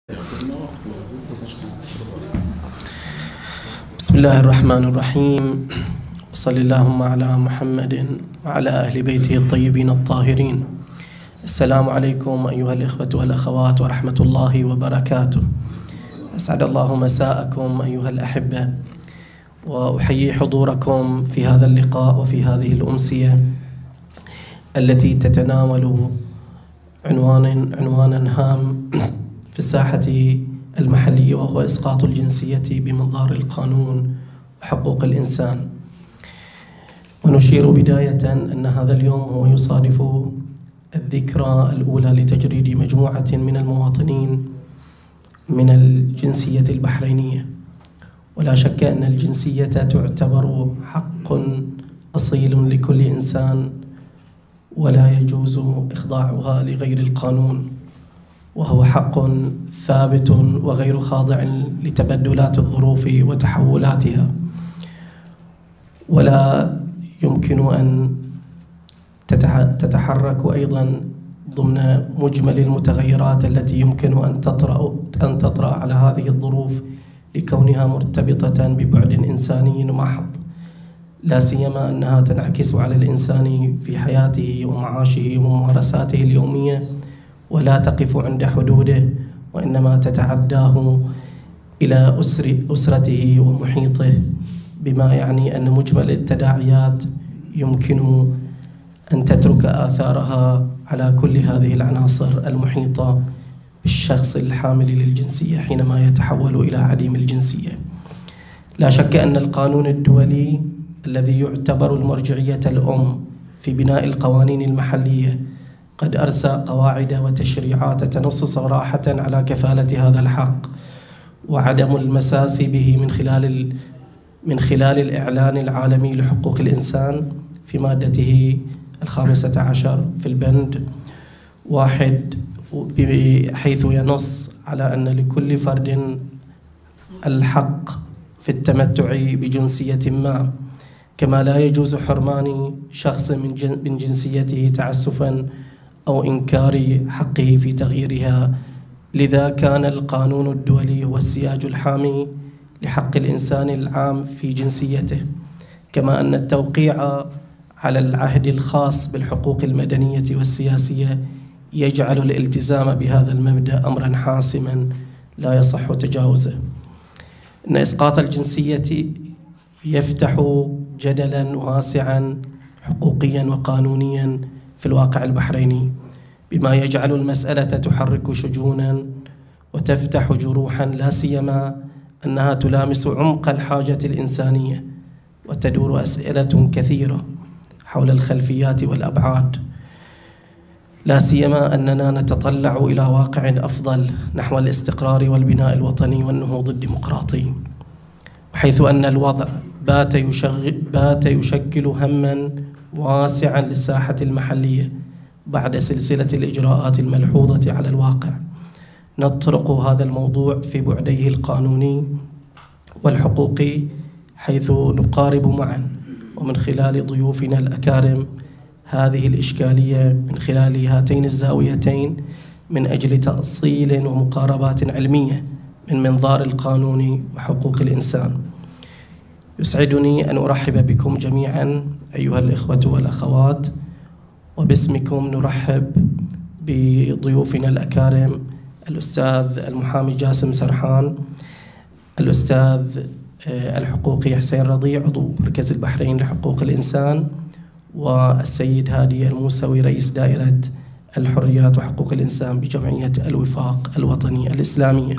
بسم الله الرحمن الرحيم، وصلى اللهم على محمد وعلى أهل بيته الطيبين الطاهرين. السلام عليكم أيها الإخوة والأخوات ورحمة الله وبركاته. أسعد الله مساءكم أيها الأحبة، وأحيي حضوركم في هذا اللقاء وفي هذه الأمسية التي تتناول عنوانا هام في الساحة المحلية، وهو إسقاط الجنسية بمنظار القانون وحقوق الإنسان. ونشير بداية أن هذا اليوم هو يصادف الذكرى الأولى لتجريد مجموعة من المواطنين من الجنسية البحرينية. ولا شك أن الجنسية تعتبر حق أصيل لكل إنسان، ولا يجوز إخضاعها لغير القانون، وهو حق ثابت وغير خاضع لتبدلات الظروف وتحولاتها، ولا يمكن أن تتحرك أيضا ضمن مجمل المتغيرات التي يمكن أن تطرأ على هذه الظروف لكونها مرتبطة ببعد إنساني محض، لا سيما أنها تنعكس على الإنسان في حياته ومعاشه وممارساته اليومية، ولا تقف عند حدوده، وإنما تتعداه إلى أسرته ومحيطه، بما يعني أن مجمل التداعيات يمكن أن تترك آثارها على كل هذه العناصر المحيطة بالشخص الحامل للجنسية حينما يتحول إلى عديم الجنسية. لا شك أن القانون الدولي الذي يعتبر المرجعية الأم في بناء القوانين المحلية قد أرسى قواعد وتشريعات تنص صراحة على كفالة هذا الحق وعدم المساس به من خلال الإعلان العالمي لحقوق الإنسان في مادته 15 في البند 1، حيث ينص على أن لكل فرد الحق في التمتع بجنسية ما، كما لا يجوز حرمان شخص من جنسيته تعسفاً أو إنكار حقه في تغييرها. لذا كان القانون الدولي هو السياج الحامي لحق الإنسان العام في جنسيته، كما أن التوقيع على العهد الخاص بالحقوق المدنية والسياسية يجعل الالتزام بهذا المبدأ أمراً حاسماً لا يصح تجاوزه. إن إسقاط الجنسية يفتح جدلاً واسعاً حقوقياً وقانونياً في الواقع البحريني، بما يجعل المسألة تحرك شجوناً وتفتح جروحاً، لا سيما أنها تلامس عمق الحاجة الإنسانية، وتدور أسئلة كثيرة حول الخلفيات والأبعاد، لا سيما أننا نتطلع إلى واقع أفضل نحو الاستقرار والبناء الوطني والنهوض الديمقراطي، حيث أن الوضع بات يشكل هماً واسعاً للساحة المحلية بعد سلسلة الإجراءات الملحوظة على الواقع. نطرق هذا الموضوع في بعديه القانوني والحقوقي، حيث نقارب معاً ومن خلال ضيوفنا الأكارم هذه الإشكالية من خلال هاتين الزاويتين من أجل تأصيل ومقاربات علمية من منظار القانون وحقوق الإنسان. يسعدني أن أرحب بكم جميعاً أيها الإخوة والأخوات، وباسمكم نرحب بضيوفنا الأكارم الأستاذ المحامي جاسم سرحان، الأستاذ الحقوقي حسين رضيع عضو مركز البحرين لحقوق الإنسان، والسيد هادي الموسوي رئيس دائرة الحريات وحقوق الإنسان بجمعية الوفاق الوطني الإسلامية.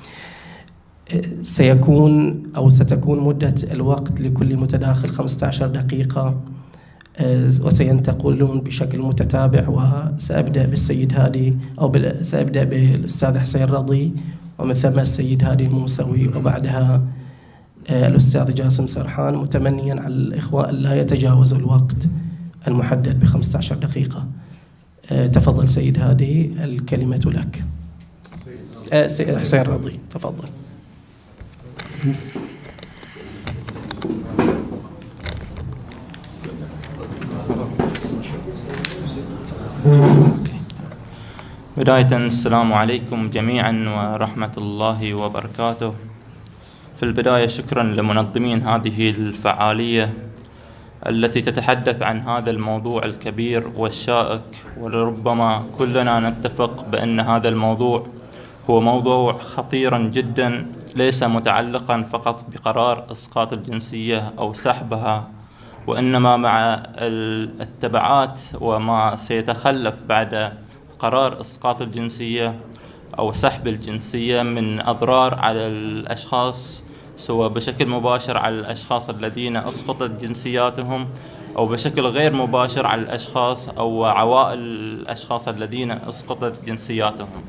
ستكون مدة الوقت لكل متداخل 15 دقيقة، وسينتقلون بشكل متتابع، وسأبدأ بالسيد هادي سأبدأ بالأستاذ حسين رضي، ومن ثم السيد هادي الموسوي، وبعدها الأستاذ جاسم سرحان، متمنيا على الإخوة أن لا يتجاوزوا الوقت المحدد ب15 دقيقة. تفضل سيد هادي، الكلمة لك. سيد حسين رضي تفضل. بداية السلام عليكم جميعا ورحمة الله وبركاته. في البداية شكرا لمنظمين هذه الفعالية التي تتحدث عن هذا الموضوع الكبير والشائك، ولربما كلنا نتفق بأن هذا الموضوع هو موضوع خطيرا جدا، ليس متعلقا فقط بقرار إسقاط الجنسية أو سحبها، وإنما مع التبعات وما سيتخلف بعد قرار إسقاط الجنسية أو سحب الجنسية من أضرار على الأشخاص، سواء بشكل مباشر على الأشخاص الذين أسقطت جنسياتهم أو بشكل غير مباشر على الأشخاص أو عوائل الأشخاص الذين أسقطت جنسياتهم.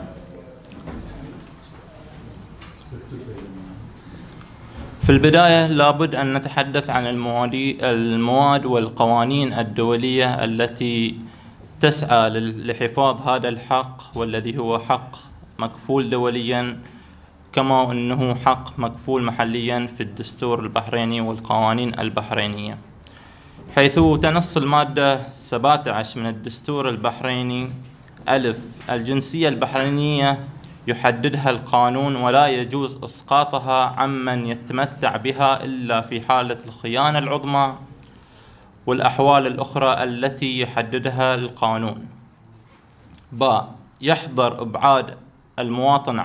في البداية لابد أن نتحدث عن المواد والقوانين الدولية التي تسعى لحفاظ هذا الحق، والذي هو حق مكفول دوليا كما أنه حق مكفول محليا في الدستور البحريني والقوانين البحرينية، حيث تنص المادة 17 من الدستور البحريني: ألف، الجنسية البحرينية يحددها القانون ولا يجوز إسقاطها عمن يتمتع بها إلا في حالة الخيانة العظمى والأحوال الأخرى التي يحددها القانون. باء، يحظر إبعاد المواطن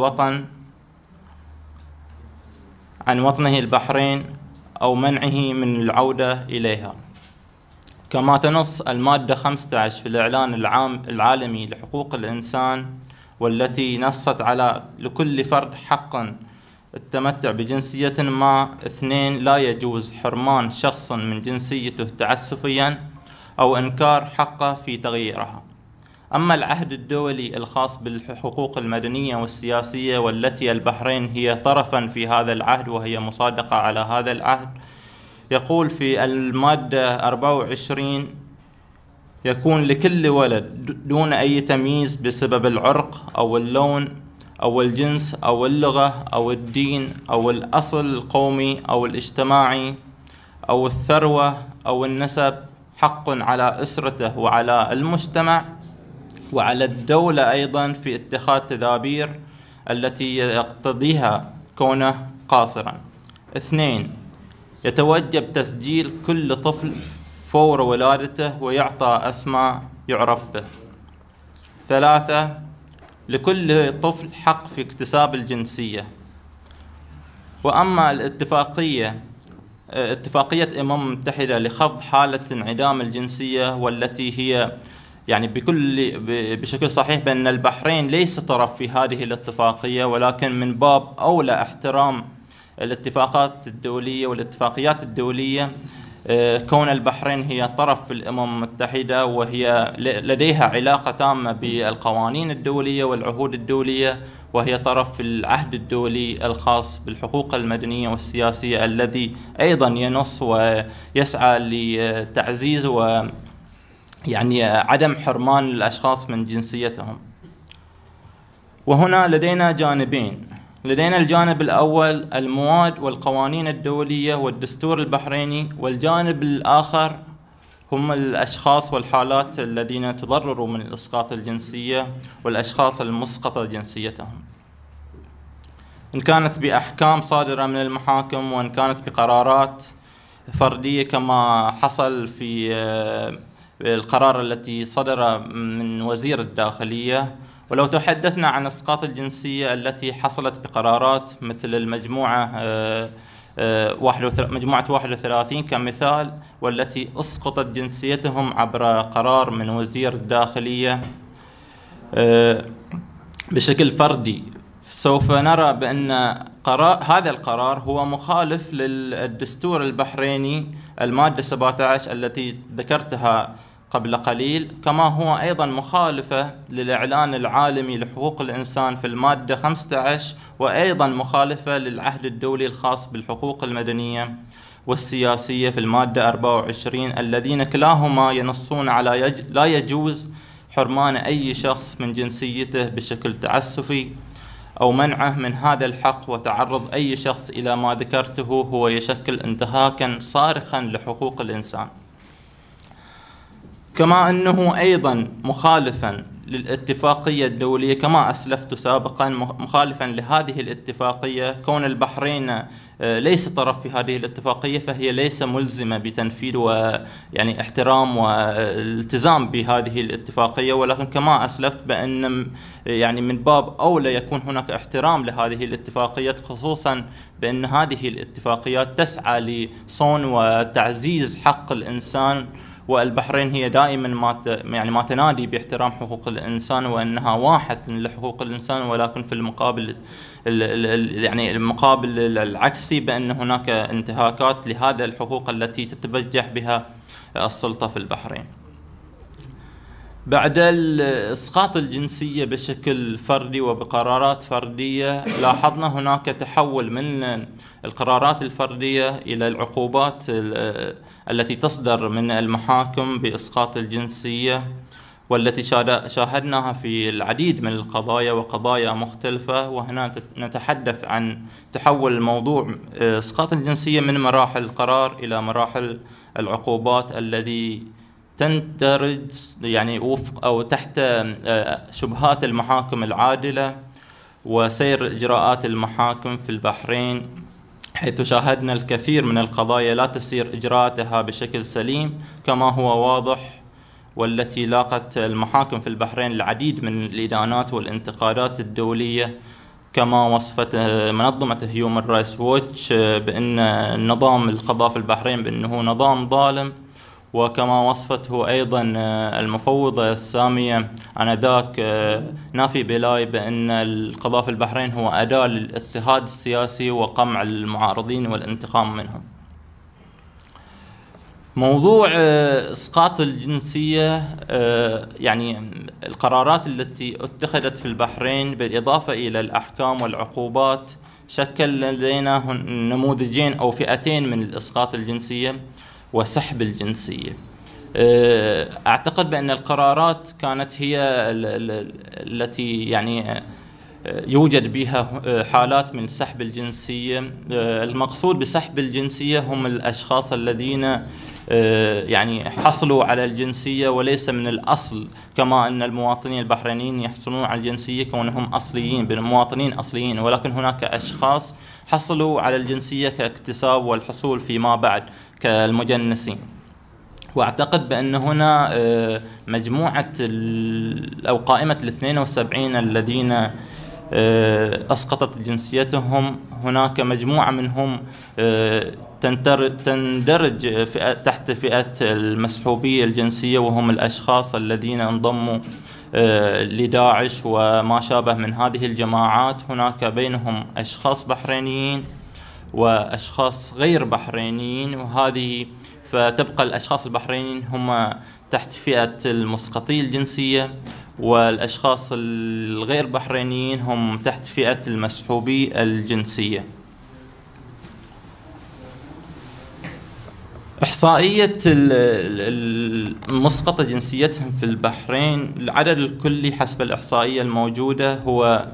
عن وطنه البحرين أو منعه من العودة إليها. كما تنص المادة 15 في الإعلان العالمي لحقوق الإنسان، والتي نصت على لكل فرد حقا التمتع بجنسية ما. 2، لا يجوز حرمان شخص من جنسيته تعسفيا أو إنكار حقه في تغييرها. أما العهد الدولي الخاص بالحقوق المدنية والسياسية، والتي البحرين هي طرفا في هذا العهد وهي مصادقة على هذا العهد، يقول في المادة 24: يكون لكل ولد دون أي تمييز بسبب العرق أو اللون أو الجنس أو اللغة أو الدين أو الأصل القومي أو الاجتماعي أو الثروة أو النسب حق على أسرته وعلى المجتمع وعلى الدولة أيضا في اتخاذ تدابير التي يقتضيها كونه قاصرا. 2، يتوجب تسجيل كل طفل فور ولادته ويعطى اسماء يعرف به. 3، لكل طفل حق في اكتساب الجنسية. وأما اتفاقية الأمم المتحدة لخفض حالة انعدام الجنسية، والتي هي يعني بشكل صحيح بأن البحرين ليس طرف في هذه الاتفاقية، ولكن من باب أولى احترام الاتفاقات الدولية والاتفاقيات الدولية، كون البحرين هي طرف في الأمم المتحدة وهي لديها علاقة تامة بالقوانين الدولية والعهود الدولية، وهي طرف في العهد الدولي الخاص بالحقوق المدنية والسياسية، الذي أيضا ينص ويسعى لتعزيز ويعني عدم حرمان الأشخاص من جنسيتهم. وهنا لدينا جانبين: لدينا الجانب الأول المواد والقوانين الدولية والدستور البحريني، والجانب الآخر هم الأشخاص والحالات الذين تضرروا من إسقاط الجنسية والأشخاص المسقطة جنسيتهم، إن كانت بأحكام صادرة من المحاكم وإن كانت بقرارات فردية كما حصل في القرار التي صدر من وزير الداخلية. ولو تحدثنا عن إسقاط الجنسية التي حصلت بقرارات مثل المجموعة مجموعة 31 كمثال، والتي أسقطت جنسيتهم عبر قرار من وزير الداخلية بشكل فردي، سوف نرى بأن هذا القرار هو مخالف للدستور البحريني المادة 17 التي ذكرتها قبل قليل، كما هو أيضا مخالفة للإعلان العالمي لحقوق الإنسان في المادة 15، وأيضا مخالفة للعهد الدولي الخاص بالحقوق المدنية والسياسية في المادة 24، الذين كلاهما ينصون على لا يجوز حرمان أي شخص من جنسيته بشكل تعسفي أو منعه من هذا الحق، وتعرض أي شخص إلى ما ذكرته هو يشكل انتهاكا صارخا لحقوق الإنسان. كما أنه أيضا مخالفا للاتفاقية الدولية كما أسلفت سابقا، مخالفا لهذه الاتفاقية، كون البحرين ليس طرف في هذه الاتفاقية فهي ليس ملزمة بتنفيذ ويعني احترام والالتزام بهذه الاتفاقية، ولكن كما أسلفت بأن يعني من باب أولى يكون هناك احترام لهذه الاتفاقيات، خصوصا بأن هذه الاتفاقيات تسعى لصون وتعزيز حق الإنسان، والبحرين هي دائما ما تنادي باحترام حقوق الإنسان وأنها واحد لحقوق الإنسان، ولكن في المقابل يعني المقابل العكسي بأن هناك انتهاكات لهذا الحقوق التي تتبجح بها السلطة في البحرين. بعد إسقاط الجنسية بشكل فردي وبقرارات فردية، لاحظنا هناك تحول من القرارات الفردية إلى العقوبات التي تصدر من المحاكم بإسقاط الجنسية، والتي شاهدناها في العديد من القضايا وقضايا مختلفة. وهنا نتحدث عن تحول موضوع إسقاط الجنسية من مراحل القرار إلى مراحل العقوبات الذي تندرج يعني وفق أو تحت شبهات المحاكم العادلة وسير إجراءات المحاكم في البحرين، حيث شاهدنا الكثير من القضايا لا تسير إجراءاتها بشكل سليم كما هو واضح، والتي لاقت المحاكم في البحرين العديد من الإدانات والانتقادات الدولية، كما وصفت منظمة هيومن رايتس ووتش بأن نظام القضاء في البحرين بأنه نظام ظالم، وكما وصفته أيضا المفوضة السامية آنذاك نافي بيلاي بأن القضاء في البحرين هو أداة للاضطهاد السياسي وقمع المعارضين والانتقام منهم. موضوع إسقاط الجنسية، يعني القرارات التي اتخذت في البحرين بالإضافة إلى الأحكام والعقوبات شكل لدينا نموذجين أو فئتين من الإسقاط الجنسية وسحب الجنسية. أعتقد بأن القرارات كانت هي التي يعني يوجد بها حالات من سحب الجنسية. المقصود بسحب الجنسية هم الأشخاص الذين يعني حصلوا على الجنسية وليس من الأصل، كما أن المواطنين البحرينيين يحصلون على الجنسية كونهم أصليين مواطنين أصليين، ولكن هناك أشخاص حصلوا على الجنسية كاكتساب والحصول فيما بعد كالمجنسين. وأعتقد بأن هنا مجموعة أو قائمة 72 الذين أسقطت جنسيتهم، هناك مجموعة منهم تندرج تحت فئة المسحوبية الجنسية، وهم الأشخاص الذين انضموا لداعش وما شابه من هذه الجماعات. هناك بينهم أشخاص بحرينيين وأشخاص غير بحرينيين، وهذه فتبقى الأشخاص البحرينيين هم تحت فئة المسقطي الجنسية، والأشخاص الغير بحرينيين هم تحت فئة المسحوبي الجنسية. إحصائية المسقط جنسيتهم في البحرين، العدد الكلي حسب الإحصائية الموجودة هو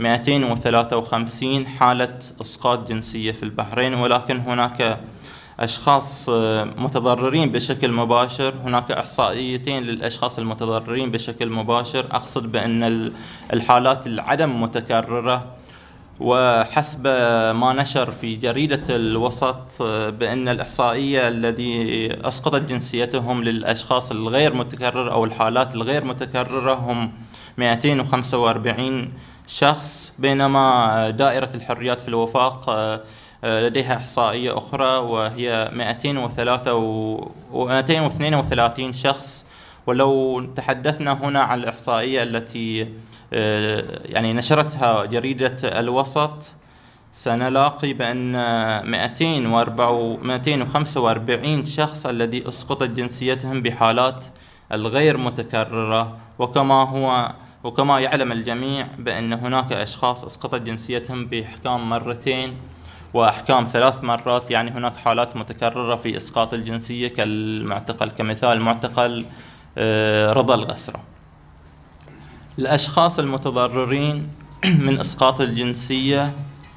253 حالة إسقاط جنسية في البحرين، ولكن هناك أشخاص متضررين بشكل مباشر. هناك إحصائيتين للأشخاص المتضررين بشكل مباشر، أقصد بأن الحالات العدم متكررة، وحسب ما نشر في جريدة الوسط بأن الإحصائية الذي أسقطت جنسيتهم للأشخاص الغير متكرر أو الحالات الغير متكررة هم 245 شخص، بينما دائرة الحريات في الوفاق لديها إحصائية أخرى وهي 232 شخص. ولو تحدثنا هنا عن الإحصائية التي يعني نشرتها جريدة الوسط، سنلاقي بأن 245 شخص الذي أسقطت جنسيتهم بحالات الغير متكررة، وكما يعلم الجميع بأن هناك أشخاص أسقطت جنسيتهم بإحكام مرتين وأحكام 3 مرات، يعني هناك حالات متكررة في إسقاط الجنسية كالمعتقل، كمثال معتقل رضا الغسرة. الأشخاص المتضررين من إسقاط الجنسية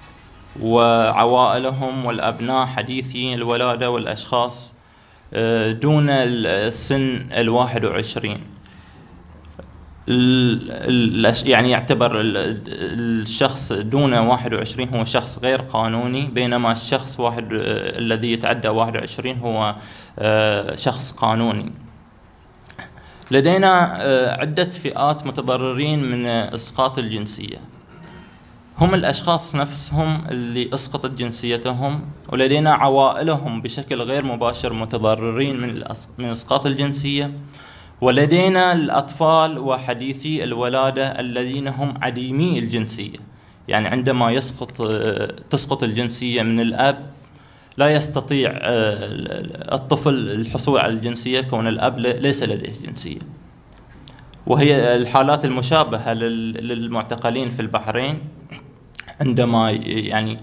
وعوائلهم والأبناء حديثي الولادة والأشخاص دون السن 21. يعني يعتبر الشخص دون 21 هو شخص غير قانوني، بينما الشخص الذي يتعدى 21 هو شخص قانوني. لدينا عدة فئات متضررين من إسقاط الجنسية، هم الأشخاص نفسهم اللي أسقطت جنسيتهم، ولدينا عوائلهم بشكل غير مباشر متضررين من إسقاط الجنسية، ولدينا الأطفال وحديثي الولادة الذين هم عديمي الجنسية، يعني عندما تسقط الجنسية من الأب لا يستطيع الطفل الحصول على الجنسية كون الأب ليس لديه جنسية. وهي الحالات المشابهة للمعتقلين في البحرين، عندما يعني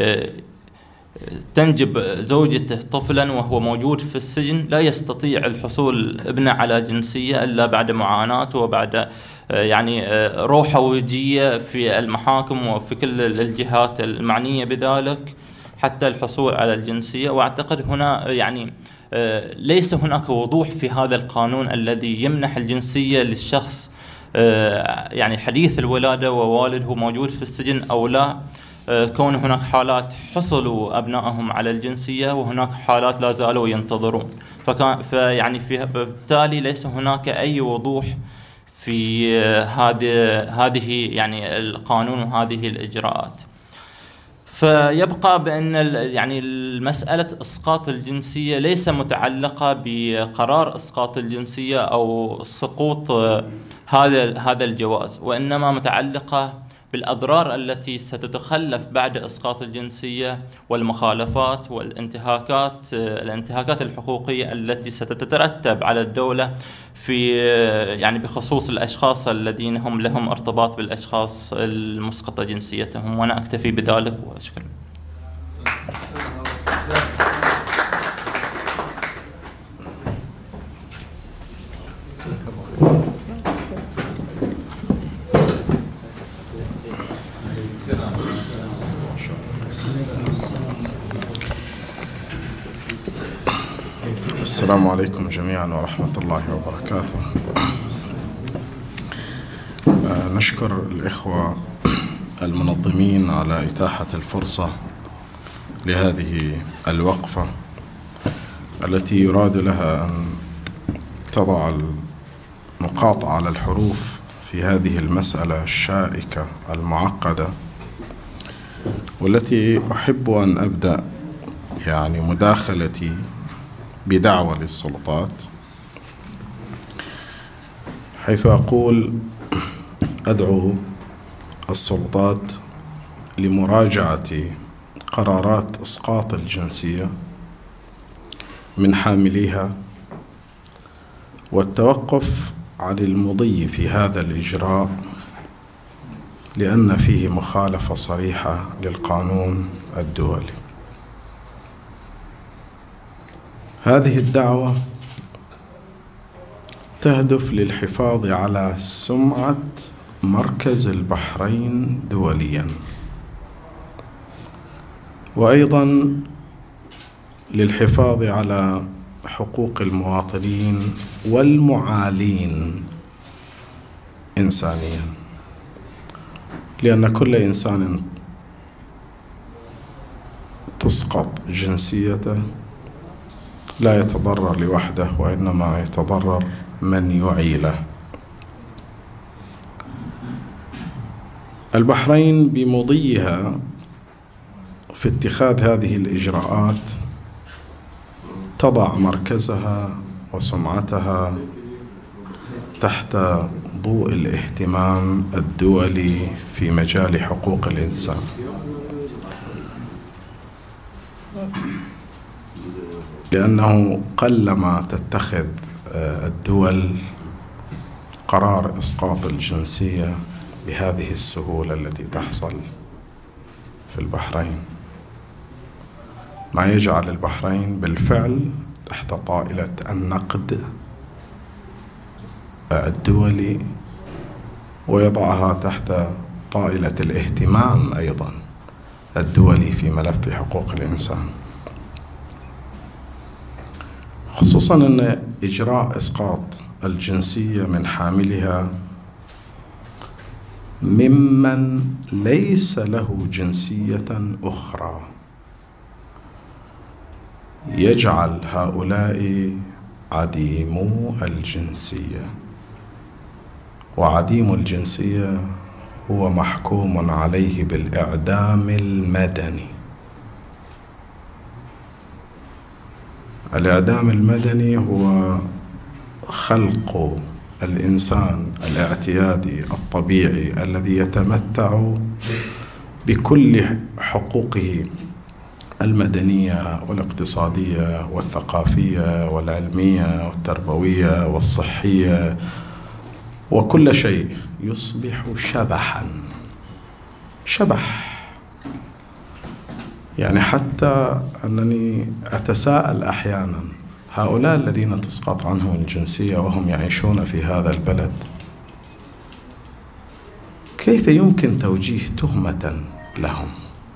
تنجب زوجته طفلا وهو موجود في السجن لا يستطيع الحصول ابنه على جنسية إلا بعد معاناة وبعد يعني روحة وجية في المحاكم وفي كل الجهات المعنية بذلك حتى الحصول على الجنسية. وأعتقد هنا يعني ليس هناك وضوح في هذا القانون الذي يمنح الجنسية للشخص يعني حديث الولادة ووالده موجود في السجن أو لا، كون هناك حالات حصلوا أبنائهم على الجنسية وهناك حالات لا زالوا ينتظرون، بالتالي ليس هناك أي وضوح في هذه يعني القانون وهذه الإجراءات. فيبقى بأن يعني المسألة إسقاط الجنسية ليس متعلقة بقرار إسقاط الجنسية أو سقوط هذا الجواز، وإنما متعلقة بالأضرار التي ستتخلف بعد إسقاط الجنسية والمخالفات والانتهاكات الحقوقية التي ستترتب على الدولة في يعني بخصوص الأشخاص الذين هم لهم ارتباط بالأشخاص المسقطة جنسيتهم. وأنا أكتفي بذلك وأشكر. السلام عليكم جميعا ورحمة الله وبركاته. نشكر الإخوة المنظمين على إتاحة الفرصة لهذه الوقفة التي يراد لها أن تضع النقاط على الحروف في هذه المسألة الشائكة المعقدة، والتي أحب أن أبدأ يعني مداخلتي بدعوة للسلطات، حيث أقول أدعو السلطات لمراجعة قرارات إسقاط الجنسية من حامليها والتوقف عن المضي في هذا الإجراء، لأن فيه مخالفة صريحة للقانون الدولي. هذه الدعوة تهدف للحفاظ على سمعة مركز البحرين دولياً، وأيضاً للحفاظ على حقوق المواطنين والمعالين إنسانياً، لأن كل إنسان تسقط جنسيته لا يتضرر لوحده، وإنما يتضرر من يعي له. البحرين بمضيها في اتخاذ هذه الإجراءات تضع مركزها وسمعتها تحت ضوء الاهتمام الدولي في مجال حقوق الإنسان. لأنه قلما تتخذ الدول قرار إسقاط الجنسية بهذه السهولة التي تحصل في البحرين، ما يجعل البحرين بالفعل تحت طائلة النقد الدولي، ويضعها تحت طائلة الاهتمام أيضا الدولي في ملف حقوق الإنسان، خصوصا أن إجراء إسقاط الجنسية من حاملها ممن ليس له جنسية أخرى، يجعل هؤلاء عديمو الجنسية. وعديم الجنسية هو محكوم عليه بالإعدام المدني. الإعدام المدني هو خلق الإنسان الاعتيادي الطبيعي الذي يتمتع بكل حقوقه المدنية والاقتصادية والثقافية والعلمية والتربوية والصحية وكل شيء، يصبح شبحا. شبح يعني حتى أنني أتساءل أحيانا، هؤلاء الذين تسقط عنهم الجنسية وهم يعيشون في هذا البلد، كيف يمكن توجيه تهمة لهم؟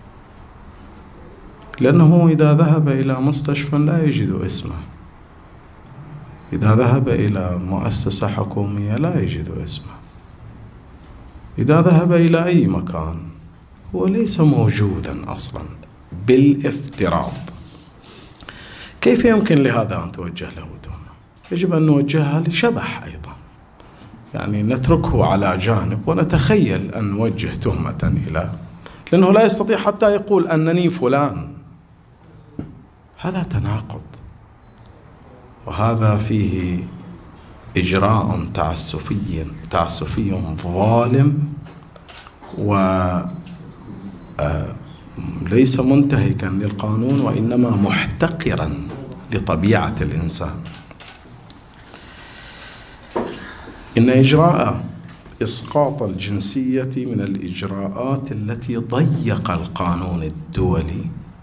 لأنه إذا ذهب إلى مستشفى لا يجد اسمه، إذا ذهب إلى مؤسسة حكومية لا يجد اسمه، إذا ذهب إلى أي مكان هو ليس موجودا أصلا بالافتراض. كيف يمكن لهذا أن توجه له تهمة؟ يجب أن نوجهها لشبح أيضا، يعني نتركه على جانب ونتخيل أن نوجه تهمة إلى، لأنه لا يستطيع حتى يقول أنني فلان. هذا تناقض، وهذا فيه إجراء تعسفي ظالم وليس منتهكا للقانون، وإنما محتقرا لطبيعة الإنسان. إن إجراء إسقاط الجنسية من الإجراءات التي ضيق القانون الدولي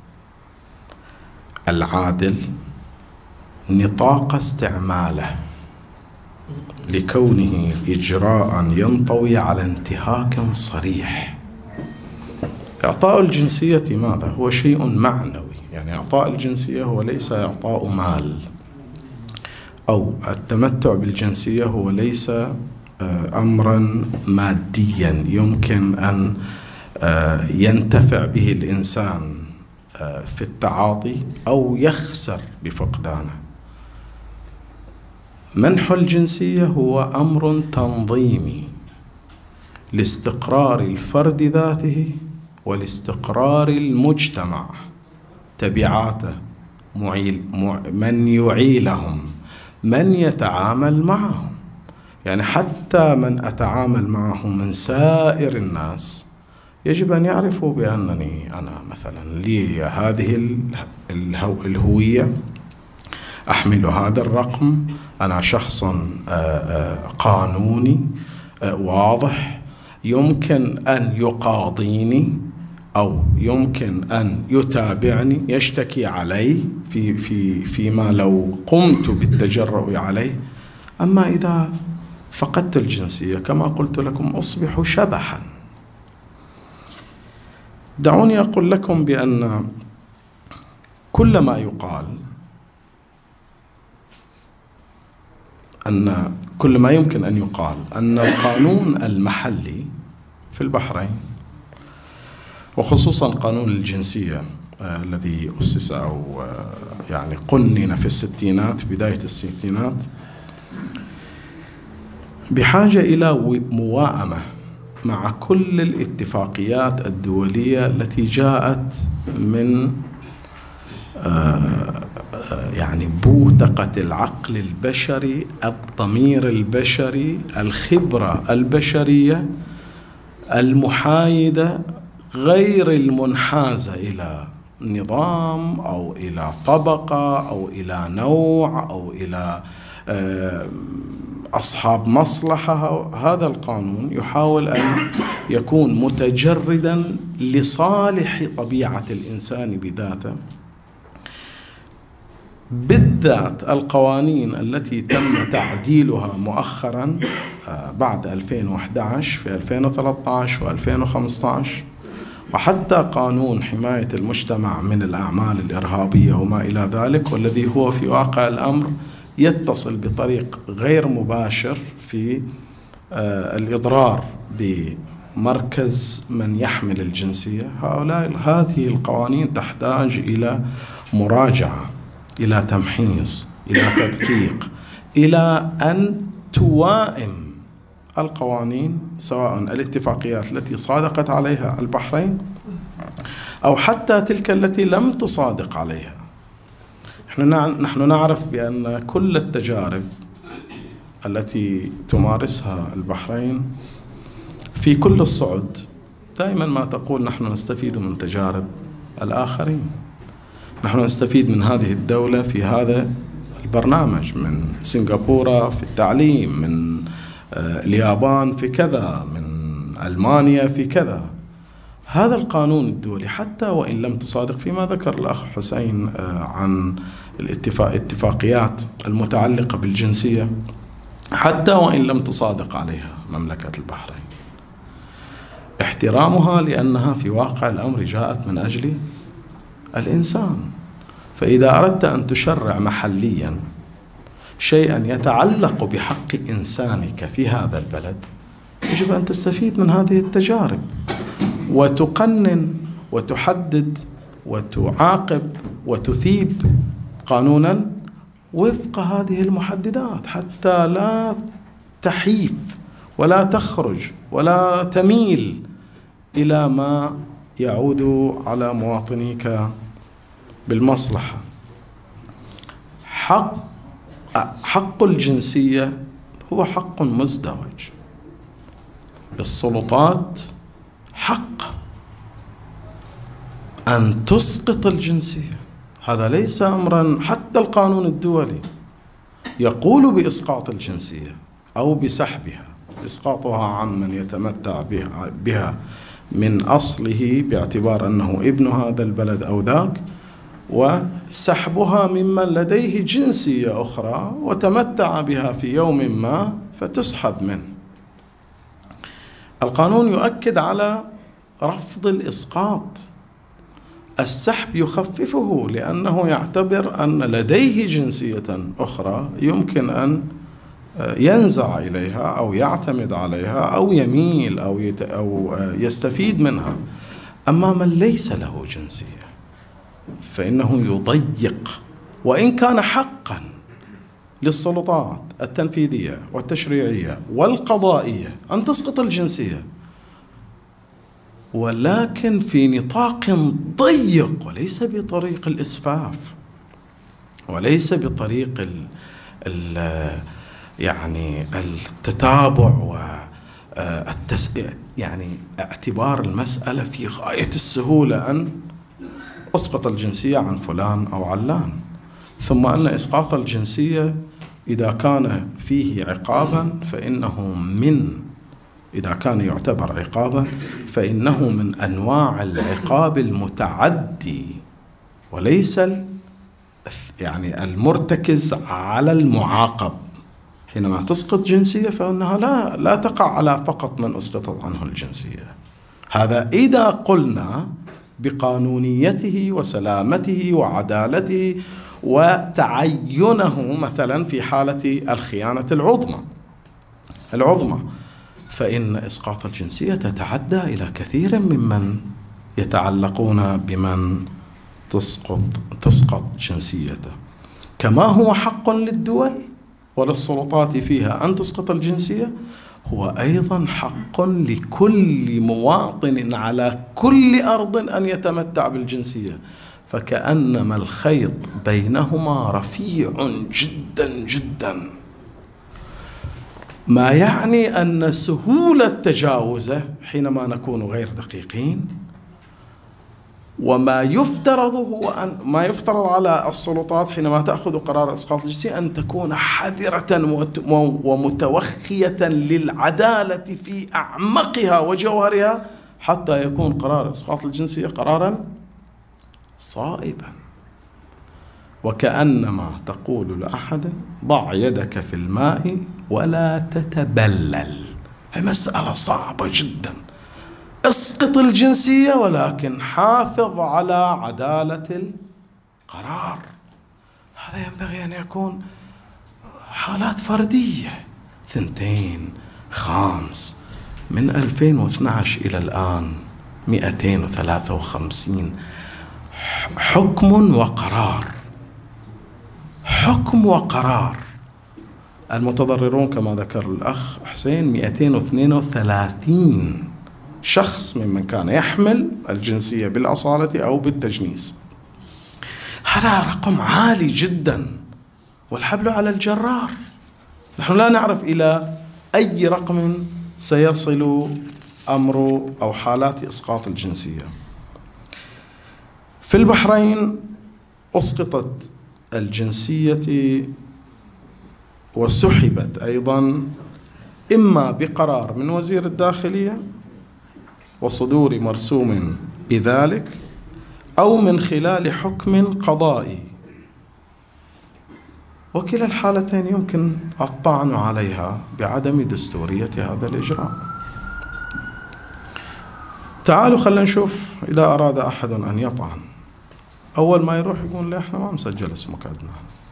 العادل نطاق استعماله، لكونه إجراء ينطوي على انتهاك صريح. إعطاء الجنسية ماذا؟ هو شيء معنوي، يعني إعطاء الجنسية هو ليس إعطاء مال، أو التمتع بالجنسية هو ليس أمرا ماديا يمكن أن ينتفع به الإنسان في التعاطي أو يخسر بفقدانه. منح الجنسية هو أمر تنظيمي لاستقرار الفرد ذاته ولاستقرار المجتمع، تبعاته، من يعيلهم، من يتعامل معهم. يعني حتى من أتعامل معه من سائر الناس يجب أن يعرفوا بأنني أنا مثلا لي هذه الهوية، أحمل هذا الرقم، أنا شخص قانوني واضح، يمكن أن يقاضيني أو يمكن أن يتابعني، يشتكي علي فيما لو قمت بالتجرؤ عليه. أما إذا فقدت الجنسية كما قلت لكم أصبح شبحا. دعوني أقول لكم بأن كل ما يقال، كل ما يمكن أن يقال أن القانون المحلي في البحرين، وخصوصا قانون الجنسية الذي أسس أو يعني قنن في الستينات، بداية الستينات، بحاجة إلى موائمة مع كل الاتفاقيات الدولية التي جاءت من يعني بوتقة العقل البشري، الضمير البشري، الخبرة البشرية المحايدة غير المنحازة إلى نظام أو إلى طبقة أو إلى نوع أو إلى أصحاب مصلحة. هذا القانون يحاول أن يكون متجردا لصالح طبيعة الإنسان بذاته، بالذات القوانين التي تم تعديلها مؤخرا بعد 2011 في 2013 و2015، وحتى قانون حماية المجتمع من الأعمال الإرهابية وما إلى ذلك، والذي هو في واقع الأمر يتصل بطريق غير مباشر في الإضرار مركز من يحمل الجنسية، هذه القوانين تحتاج إلى مراجعة، إلى تمحيص، إلى تدقيق، إلى أن توائم القوانين، سواء الاتفاقيات التي صادقت عليها البحرين أو حتى تلك التي لم تصادق عليها. نحن نعرف بأن كل التجارب التي تمارسها البحرين في كل الصعد دائما ما تقول نحن نستفيد من تجارب الآخرين، نحن نستفيد من هذه الدولة في هذا البرنامج، من سنغافورة في التعليم، من اليابان في كذا، من ألمانيا في كذا. هذا القانون الدولي حتى وإن لم تصادق، فيما ذكر الأخ حسين عن الاتفاقيات المتعلقة بالجنسية، حتى وإن لم تصادق عليها مملكة البحرين، احترامها لأنها في واقع الأمر جاءت من أجل الإنسان. فإذا أردت أن تشرع محليا شيئا يتعلق بحق إنسانك في هذا البلد، يجب أن تستفيد من هذه التجارب وتقنن وتحدد وتعاقب وتثيب قانونا وفق هذه المحددات، حتى لا تحيف ولا تخرج ولا تميل إلى ما يعود على مواطنيك بالمصلحة. حق الجنسية هو حق مزدوج. للسلطات حق أن تسقط الجنسية، هذا ليس أمرا، حتى القانون الدولي يقول بإسقاط الجنسية أو بسحبها، إسقاطها عن من يتمتع بها من أصله باعتبار أنه ابن هذا البلد أو ذاك، وسحبها ممن لديه جنسية أخرى وتمتع بها في يوم ما فتسحب منه. القانون يؤكد على رفض الإسقاط، السحب يخففه، لأنه يعتبر أن لديه جنسية أخرى يمكن أن ينزع إليها أو يعتمد عليها أو يميل أو يستفيد منها. أما من ليس له جنسية فإنه يضيق، وإن كان حقا للسلطات التنفيذية والتشريعية والقضائية أن تسقط الجنسية، ولكن في نطاق ضيق، وليس بطريق الإسفاف، وليس بطريق يعني التتابع يعني اعتبار المسألة في غاية السهولة أن أسقط الجنسية عن فلان أو علان. ثم أن إسقاط الجنسية إذا كان فيه عقابا فإنه إذا كان يعتبر عقابا فإنه من أنواع العقاب المتعدي، وليس يعني المرتكز على المعاقب. حينما تسقط جنسية فإنها لا تقع على فقط من أسقطت عنه الجنسية، هذا إذا قلنا بقانونيته وسلامته وعدالته وتعينه مثلا في حالة الخيانة العظمى، فإن إسقاط الجنسية تتعدى إلى كثير ممن يتعلقون بمن تسقط جنسيته. كما هو حق للدول وللسلطات فيها أن تسقط الجنسية، هو أيضا حق لكل مواطن على كل أرض أن يتمتع بالجنسية. فكأنما الخيط بينهما رفيع جدا جدا، ما يعني أن سهولة تجاوزه حينما نكون غير دقيقين، وما يفترض هو ما يفترض على السلطات حينما تأخذ قرار إسقاط الجنسية أن تكون حذرة ومتوخية للعدالة في أعمقها وجوهرها، حتى يكون قرار إسقاط الجنسية قرارا صائبا. وكأنما تقول لأحد ضع يدك في الماء ولا تتبلل. هي مسألة صعبة جدا. اسقط الجنسية ولكن حافظ على عدالة القرار. هذا ينبغي أن يكون حالات فردية، 2 5 من 2012 إلى الآن 253 حكم وقرار، حكم وقرار. المتضررون كما ذكر الأخ حسين 232 شخص ممن كان يحمل الجنسية بالأصالة أو بالتجنيس. هذا رقم عالي جدا، والحبل على الجرار. نحن لا نعرف إلى أي رقم سيصل أمر أو حالات إسقاط الجنسية. في البحرين أسقطت الجنسية وسحبت أيضا إما بقرار من وزير الداخلية وصدور مرسوم بذلك، أو من خلال حكم قضائي، وكلا الحالتين يمكن الطعن عليها بعدم دستورية هذا الإجراء. تعالوا خلينا نشوف إذا أراد أحد أن يطعن، أول ما يروح يقول لي إحنا ما مسجل اسمك عندنا.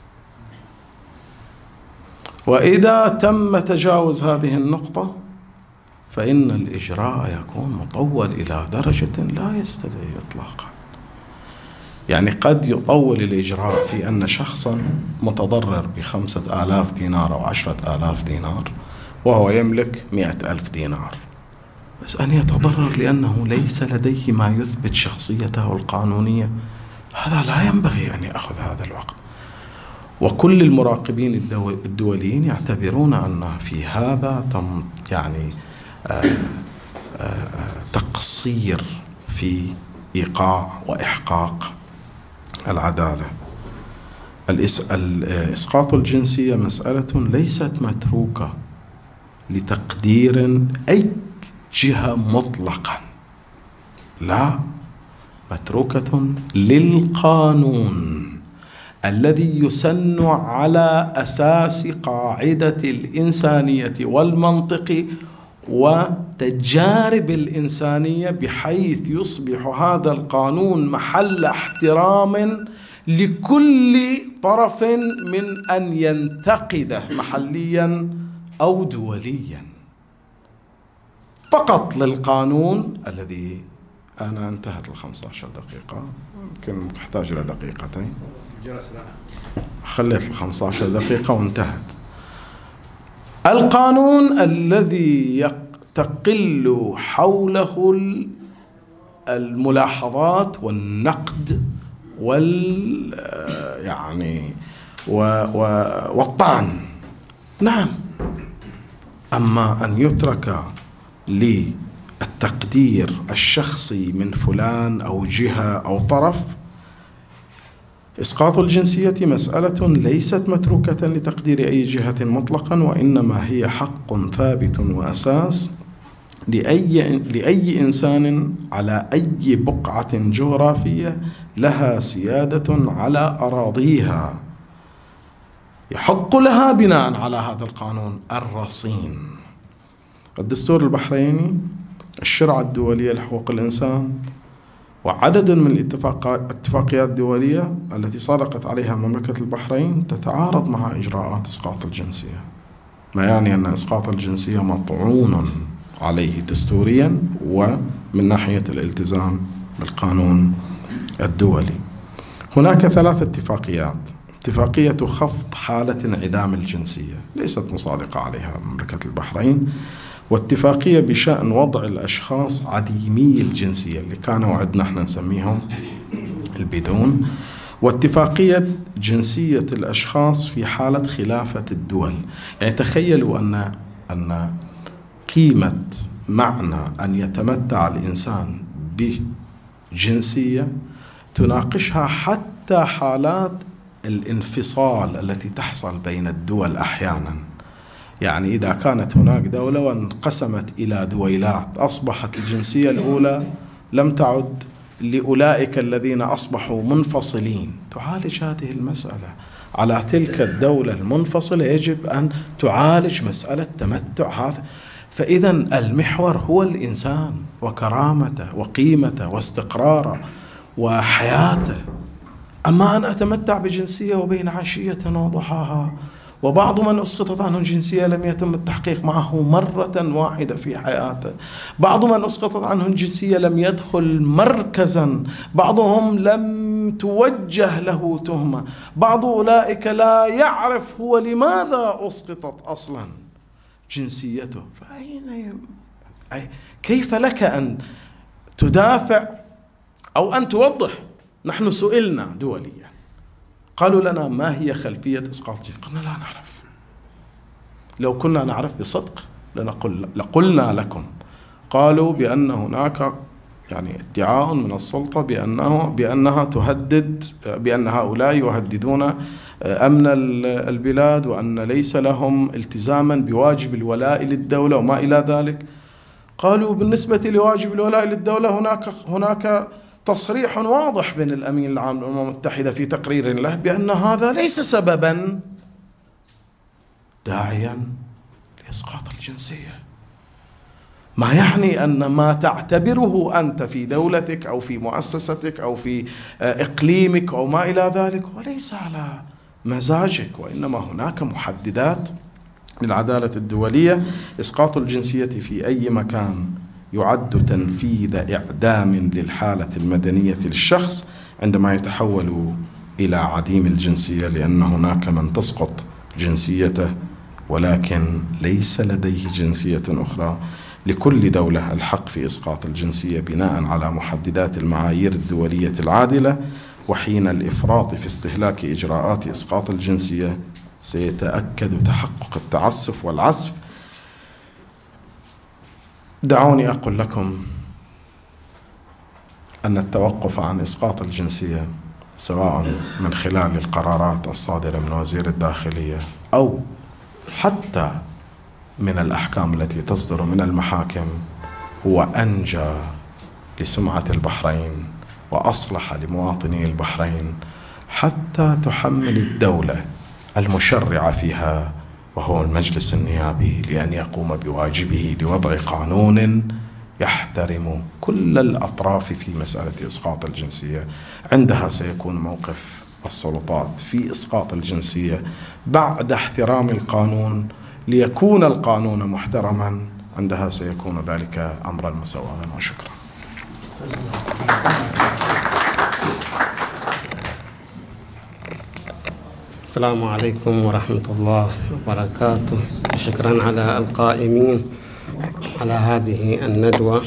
وإذا تم تجاوز هذه النقطة فإن الإجراء يكون مطول إلى درجة لا يستدعي إطلاقا. يعني قد يطول الإجراء في أن شخصا متضرر ب5,000 دينار أو 10,000 دينار وهو يملك 100,000 دينار، بس أن يتضرر لأنه ليس لديه ما يثبت شخصيته القانونية، هذا لا ينبغي أن يأخذ هذا الوقت. وكل المراقبين الدوليين يعتبرون أن في هذا يعني تقصير في إيقاع وإحقاق العدالة. إسقاط الجنسية مسألة ليست متروكة لتقدير أي جهة مطلقا، لا، متروكة للقانون الذي يسن على أساس قاعدة الإنسانية والمنطق وتجارب الإنسانية، بحيث يصبح هذا القانون محل احترام لكل طرف من أن ينتقده محليا أو دوليا. فقط للقانون الذي أنا انتهت 15 دقيقة، يمكن أحتاج إلى دقيقتين، خليت 15 دقيقة وانتهت. القانون الذي تقل حوله الملاحظات والنقد والطعن، نعم. أما أن يترك للتقدير الشخصي من فلان أو جهة أو طرف، إسقاط الجنسية مسألة ليست متروكة لتقدير أي جهة مطلقا، وإنما هي حق ثابت وأساس لأي إنسان على أي بقعة جغرافية لها سيادة على أراضيها، يحق لها بناء على هذا القانون الرصين. الدستور البحريني، الشرعة الدولية لحقوق الإنسان، وعدد من الاتفاقيات الدولية التي صادقت عليها مملكة البحرين تتعارض مع إجراءات إسقاط الجنسية، ما يعني أن إسقاط الجنسية مطعون عليه دستوريا ومن ناحية الالتزام بالقانون الدولي. هناك 3 اتفاقيات: اتفاقية خفض حالة انعدام الجنسية ليست مصادقة عليها مملكة البحرين، واتفاقية بشأن وضع الأشخاص عديمي الجنسية اللي كانوا عندنا احنا نسميهم البدون، واتفاقية جنسية الأشخاص في حالة خلافة الدول. يعني تخيلوا أن قيمة معنى أن يتمتع الإنسان بجنسية تناقشها حتى حالات الانفصال التي تحصل بين الدول أحيانا. يعني إذا كانت هناك دولة وانقسمت إلى دويلات، أصبحت الجنسية الأولى لم تعد لأولئك الذين أصبحوا منفصلين، تعالج هذه المسألة. على تلك الدولة المنفصلة يجب أن تعالج مسألة تمتع هذا. فإذا المحور هو الإنسان وكرامته وقيمته واستقراره وحياته. أما أن أتمتع بجنسية وبين عشية وضحاها وبعض من أسقطت عنه الجنسية لم يتم التحقيق معه مرة واحدة في حياته، بعض من أسقطت عنه الجنسية لم يدخل مركزا، بعضهم لم توجه له تهمة، بعض أولئك لا يعرف هو لماذا أسقطت أصلا جنسيته. كيف لك أن تدافع أو أن توضح؟ نحن سئلنا دوليا، قالوا لنا ما هي خلفية إسقاط الجنسية؟ قلنا لا نعرف. لو كنا نعرف بصدق لقلنا لكم. قالوا بأن هناك ادعاء من السلطة بأنها تهدد، بأن هؤلاء يهددون أمن البلاد، وأن ليس لهم التزاما بواجب الولاء للدولة وما إلى ذلك. قالوا بالنسبة لواجب الولاء للدولة هناك تصريح واضح من الأمين العام للأمم المتحدة في تقرير له بأن هذا ليس سببا داعيا لإسقاط الجنسية. ما يعني أن ما تعتبره أنت في دولتك أو في مؤسستك أو في إقليمك أو ما إلى ذلك وليس على مزاجك، وإنما هناك محددات للعدالة الدولية. إسقاط الجنسية في أي مكان يعد تنفيذ إعدام للحالة المدنية للشخص عندما يتحول إلى عديم الجنسية، لأن هناك من تسقط جنسيته ولكن ليس لديه جنسية أخرى. لكل دولة الحق في إسقاط الجنسية بناء على محددات المعايير الدولية العادلة، وحين الإفراط في استهلاك إجراءات إسقاط الجنسية سيتأكد تحقق التعسف والعسف. دعوني أقول لكم أن التوقف عن إسقاط الجنسية سواء من خلال القرارات الصادرة من وزير الداخلية أو حتى من الأحكام التي تصدر من المحاكم هو أنجى لسمعة البحرين وأصلح لمواطني البحرين، حتى تحمل الدولة المشرعة فيها وهو المجلس النيابي لأن يقوم بواجبه لوضع قانون يحترم كل الأطراف في مسألة إسقاط الجنسية. عندها سيكون موقف السلطات في إسقاط الجنسية بعد احترام القانون ليكون القانون محترما، عندها سيكون ذلك أمرا مسوغا. وشكرا. السلام عليكم ورحمة الله وبركاته. شكرا على القائمين على هذه الندوة،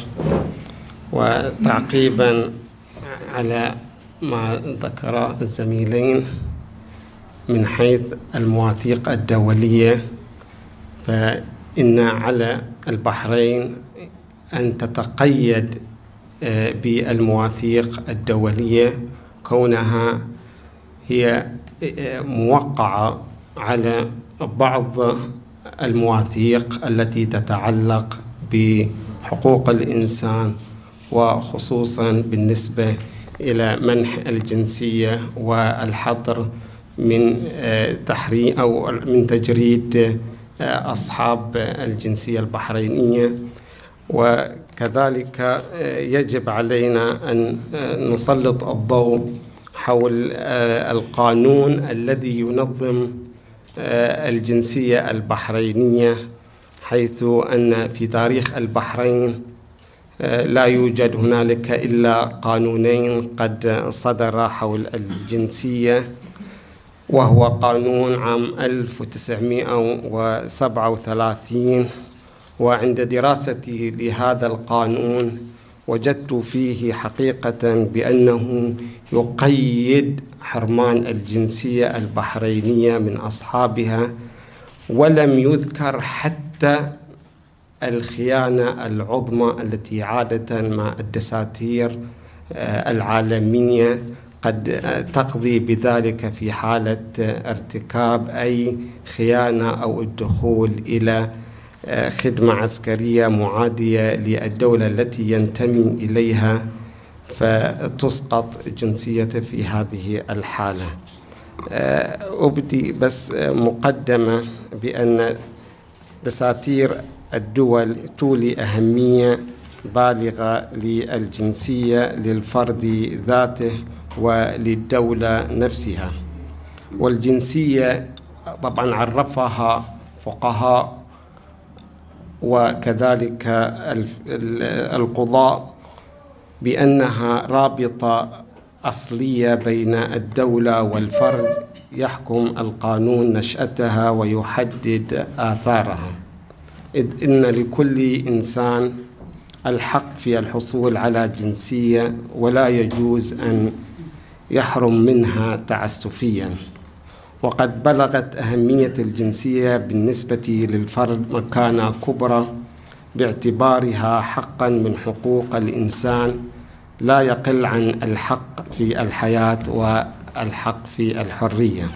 وتعقيبا على ما ذكر الزميلين من حيث المواثيق الدولية، فإن على البحرين أن تتقيد بالمواثيق الدولية كونها هي موقعة على بعض المواثيق التي تتعلق بحقوق الإنسان، وخصوصا بالنسبة إلى منح الجنسية والحظر من تحريم أو من تجريد أصحاب الجنسية البحرينية. وكذلك يجب علينا أن نسلط الضوء حول القانون الذي ينظم الجنسية البحرينية، حيث أن في تاريخ البحرين لا يوجد هنالك إلا قانونين قد صدر حول الجنسية، وهو قانون عام 1937. وعند دراستي لهذا القانون وجدت فيه حقيقة بأنه يقيد حرمان الجنسية البحرينية من أصحابها، ولم يذكر حتى الخيانة العظمى التي عادة مع الدساتير العالمية قد تقضي بذلك في حالة ارتكاب أي خيانة أو الدخول إلى خدمة عسكرية معادية للدولة التي ينتمي إليها، فتسقط جنسيته في هذه الحالة. أبدي بس مقدمة بأن دساتير الدول تولي أهمية بالغة للجنسية للفرد ذاته وللدولة نفسها، والجنسية طبعا عرفها فقهاء وكذلك القضاء بأنها رابطة أصلية بين الدولة والفرد يحكم القانون نشأتها ويحدد آثارها، إذ إن لكل إنسان الحق في الحصول على جنسية ولا يجوز أن يحرم منها تعسفيا. وقد بلغت أهمية الجنسية بالنسبة للفرد مكانة كبرى باعتبارها حقا من حقوق الإنسان لا يقل عن الحق في الحياة والحق في الحرية.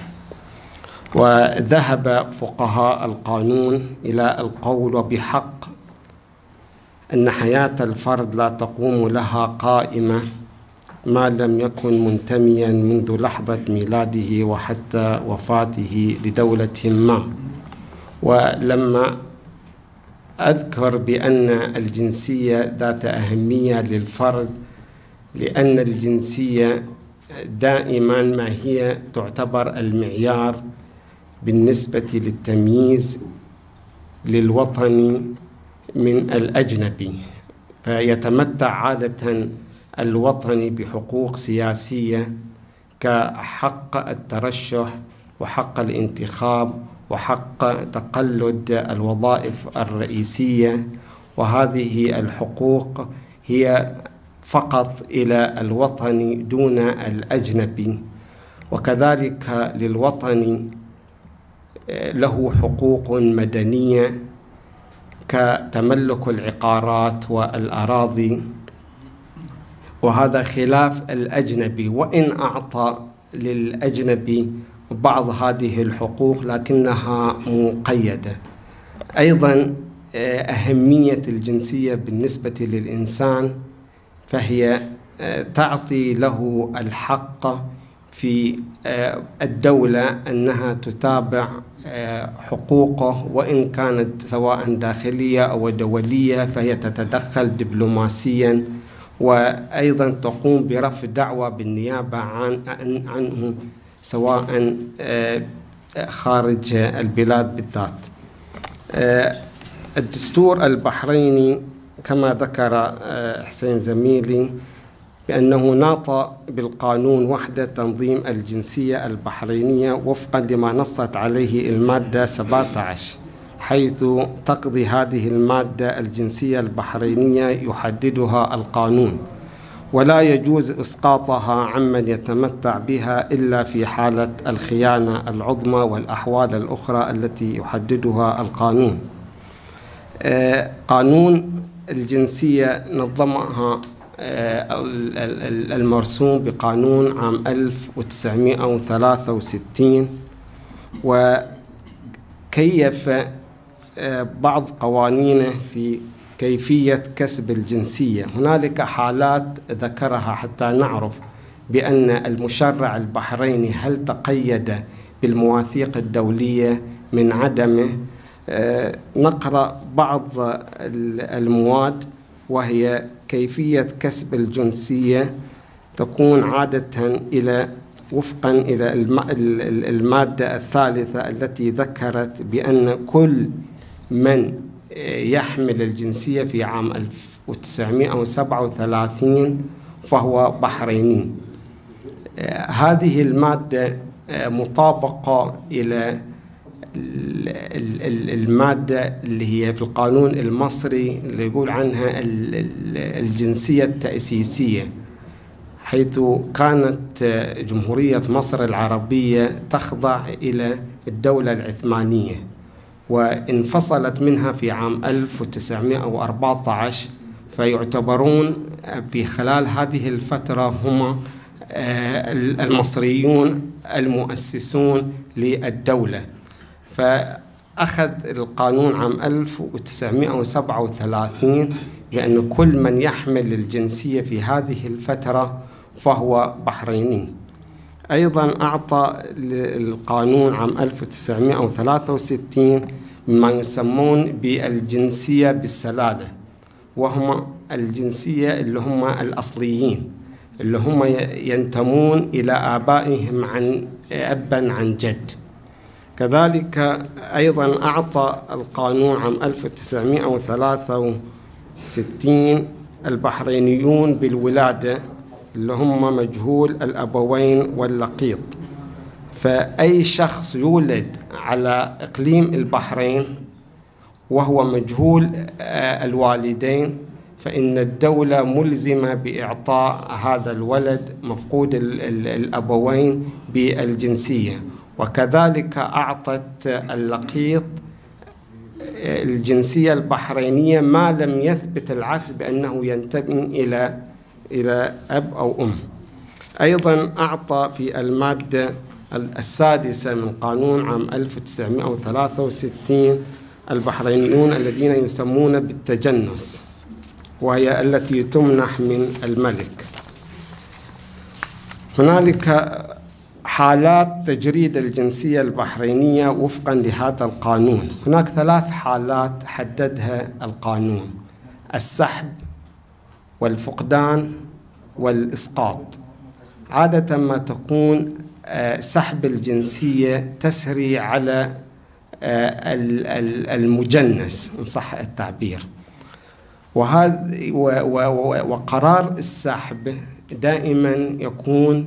وذهب فقهاء القانون إلى القول بحق أن حياة الفرد لا تقوم لها قائمة ما لم يكن منتميا منذ لحظة ميلاده وحتى وفاته لدولة ما. ولما أذكر بأن الجنسية ذات أهمية للفرد لأن الجنسية دائما ما هي تعتبر المعيار بالنسبة للتمييز للوطني من الأجنبي، فيتمتع عادة الوطني بحقوق سياسية كحق الترشح وحق الانتخاب وحق تقلد الوظائف الرئيسية، وهذه الحقوق هي فقط إلى الوطني دون الأجنبي. وكذلك للوطني له حقوق مدنية كتملك العقارات والأراضي، وهذا خلاف الأجنبي، وإن أعطى للأجنبي بعض هذه الحقوق لكنها مقيدة. أيضا أهمية الجنسية بالنسبة للإنسان فهي تعطي له الحق في الدولة أنها تتابع حقوقه، وإن كانت سواء داخلية أو دولية فهي تتدخل دبلوماسيا، وأيضا تقوم برفع دعوى بالنيابة عنه سواء خارج البلاد بالذات. الدستور البحريني كما ذكر حسين زميلي بأنه ناط بالقانون وحدة تنظيم الجنسية البحرينية وفقا لما نصت عليه المادة 17، حيث تقضي هذه المادة الجنسية البحرينية يحددها القانون، ولا يجوز إسقاطها عمن يتمتع بها إلا في حالة الخيانة العظمى والأحوال الأخرى التي يحددها القانون. قانون الجنسية نظمها المرسوم بقانون عام 1963، وكيف بعض قوانينه في كيفية كسب الجنسية. هنالك حالات ذكرها حتى نعرف بأن المشرع البحريني هل تقيد بالمواثيق الدولية من عدمه. نقرأ بعض المواد، وهي كيفية كسب الجنسية تكون عادة وفقا إلى المادة الثالثة التي ذكرت بأن كل من يحمل الجنسية في عام 1937 فهو بحريني. هذه المادة مطابقة إلى المادة اللي هي في القانون المصري اللي يقول عنها الجنسية التأسيسية، حيث كانت جمهورية مصر العربية تخضع إلى الدولة العثمانية، وانفصلت منها في عام 1914، فيعتبرون في خلال هذه الفترة هم المصريون المؤسسون للدولة. فأخذ القانون عام 1937 بأن كل من يحمل الجنسية في هذه الفترة فهو بحريني. أيضا أعطى القانون عام 1963 ما يسمون بالجنسية بالسلالة، وهم الجنسية اللي هم الأصليين اللي هم ينتمون إلى آبائهم عن أبا عن جد. كذلك أيضا أعطى القانون عام 1963 البحرينيون بالولادة اللي هم مجهول الأبوين واللقيط، فأي شخص يولد على إقليم البحرين وهو مجهول الوالدين فإن الدولة ملزمة بإعطاء هذا الولد مفقود الأبوين بالجنسية، وكذلك أعطت اللقيط الجنسية البحرينية ما لم يثبت العكس بأنه ينتمي إلى أب أو أم. أيضا أعطى في المادة السادسة من قانون عام 1963 البحرينيون الذين يسمون بالتجنس، وهي التي تمنح من الملك. هنالك حالات تجريد الجنسية البحرينية وفقا لهذا القانون. هناك 3 حالات حددها القانون: السحب والفقدان والإسقاط. عادة ما تكون سحب الجنسية تسري على المجنس إن صح التعبير، وقرار السحب دائما يكون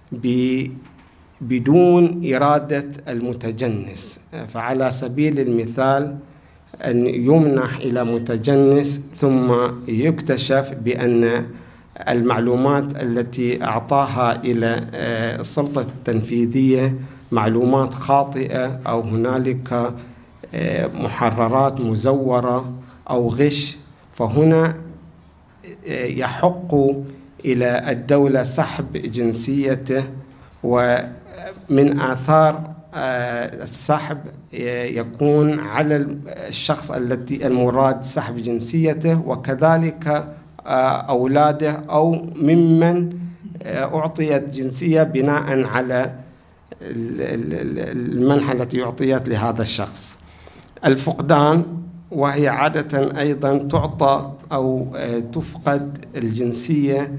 بدون إرادة المتجنس. فعلى سبيل المثال أن يمنح إلى متجنس ثم يكتشف بأن المعلومات التي أعطاها إلى السلطة التنفيذية معلومات خاطئة أو هنالك محررات مزورة أو غش، فهنا يحق إلى الدولة سحب جنسيته. ومن آثار السحب يكون على الشخص الذي المراد سحب جنسيته وكذلك أولاده أو ممن أعطيت جنسية بناء على المنحة التي أعطيت لهذا الشخص. الفقدان، وهي عادة أيضا تعطى أو تفقد الجنسية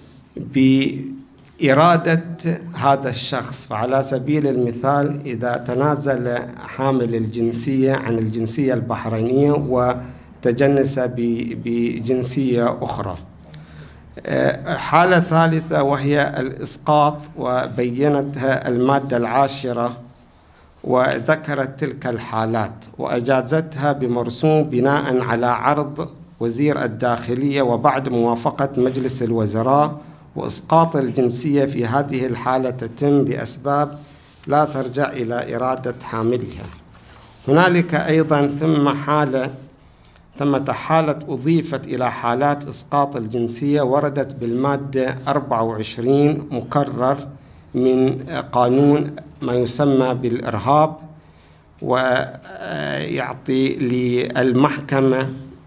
بإرادة هذا الشخص. فعلى سبيل المثال إذا تنازل حامل الجنسية عن الجنسية البحرينية وتجنس بجنسية أخرى. حالة ثالثة وهي الإسقاط، وبينتها المادة 10 وذكرت تلك الحالات وأجازتها بمرسوم بناء على عرض وزير الداخلية وبعد موافقة مجلس الوزراء، وإسقاط الجنسية في هذه الحالة تتم بأسباب لا ترجع إلى إرادة حاملها. هنالك أيضا ثمة حالة أضيفت إلى حالات إسقاط الجنسية وردت بالمادة 24 مكرر من قانون ما يسمى بالإرهاب، ويعطي للمحكمة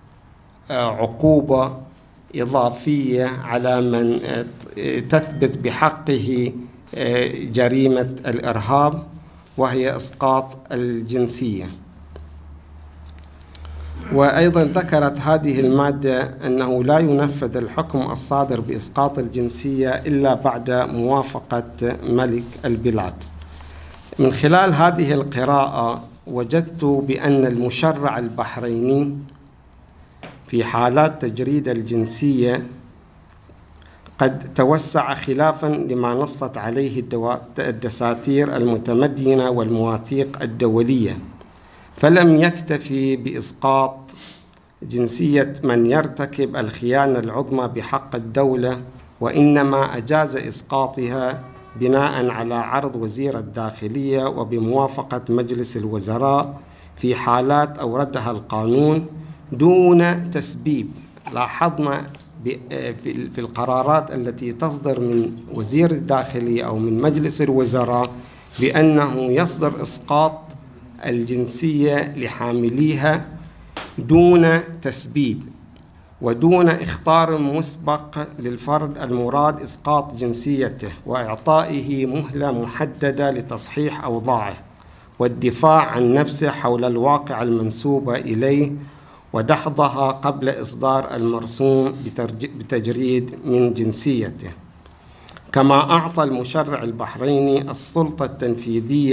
عقوبة إضافية على من تثبت بحقه جريمة الإرهاب وهي إسقاط الجنسية. وأيضا ذكرت هذه المادة أنه لا ينفذ الحكم الصادر بإسقاط الجنسية إلا بعد موافقة ملك البلاد. من خلال هذه القراءة وجدت بأن المشرع البحريني في حالات تجريد الجنسية قد توسع خلافا لما نصت عليه الدساتير المتمدنة والمواثيق الدولية، فلم يكتفي بإسقاط جنسية من يرتكب الخيانة العظمى بحق الدولة، وإنما أجاز إسقاطها بناء على عرض وزير الداخلية وبموافقة مجلس الوزراء في حالات أوردها القانون دون تسبيب. لاحظنا في القرارات التي تصدر من وزير الداخلية أو من مجلس الوزراء بأنه يصدر إسقاط الجنسية لحامليها دون تسبيب ودون إخطار مسبق للفرد المراد إسقاط جنسيته، وإعطائه مهلة محددة لتصحيح أوضاعه والدفاع عن نفسه حول الواقع المنسوب إليه ودحضها قبل إصدار المرسوم بتجريد من جنسيته. كما أعطى المشرع البحريني السلطة التنفيذية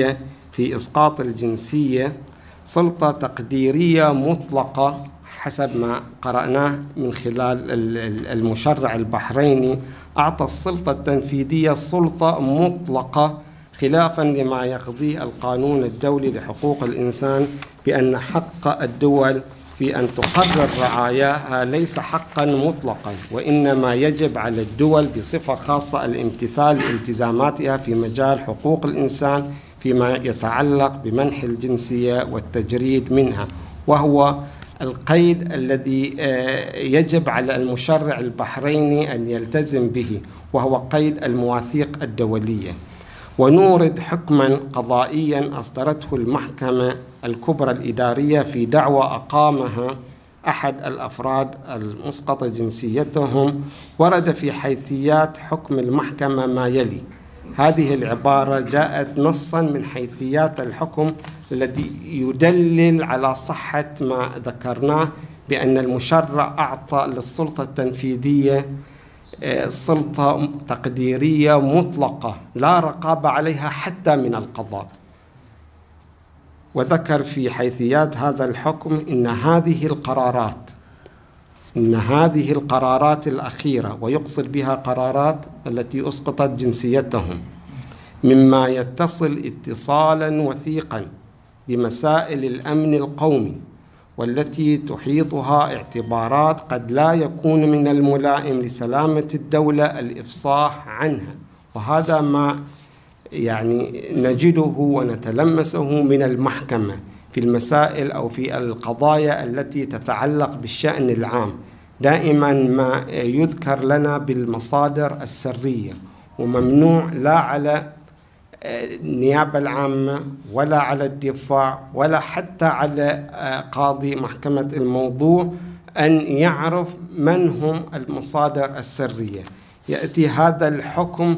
في إسقاط الجنسية سلطة تقديرية مطلقة حسب ما قرأناه من خلال المشرع البحريني. أعطى السلطة التنفيذية سلطة مطلقة خلافا لما يقضيه القانون الدولي لحقوق الإنسان بأن حق الدول في أن تقرر رعاياها ليس حقا مطلقا، وإنما يجب على الدول بصفة خاصة الامتثال لالتزاماتها في مجال حقوق الإنسان فيما يتعلق بمنح الجنسية والتجريد منها، وهو القيد الذي يجب على المشرع البحريني أن يلتزم به، وهو قيد المواثيق الدولية. ونورد حكما قضائيا أصدرته المحكمة الكبرى الإدارية في دعوى أقامها أحد الأفراد المسقط جنسيتهم. ورد في حيثيات حكم المحكمة ما يلي. هذه العبارة جاءت نصا من حيثيات الحكم الذي يدلل على صحة ما ذكرناه بأن المشرع أعطى للسلطة التنفيذية سلطة تقديرية مطلقة لا رقابة عليها حتى من القضاء. وذكر في حيثيات هذا الحكم إن هذه القرارات الأخيرة، ويقصد بها قرارات التي أسقطت جنسيتهم، مما يتصل اتصالا وثيقا بمسائل الأمن القومي، والتي تحيطها اعتبارات قد لا يكون من الملائم لسلامة الدولة الإفصاح عنها. وهذا ما نجده ونتلمسه من المحكمة في المسائل أو في القضايا التي تتعلق بالشأن العام. دائما ما يذكر لنا بالمصادر السرية، وممنوع لا على النيابة العامة ولا على الدفاع ولا حتى على قاضي محكمة الموضوع أن يعرف من هم المصادر السرية. يأتي هذا الحكم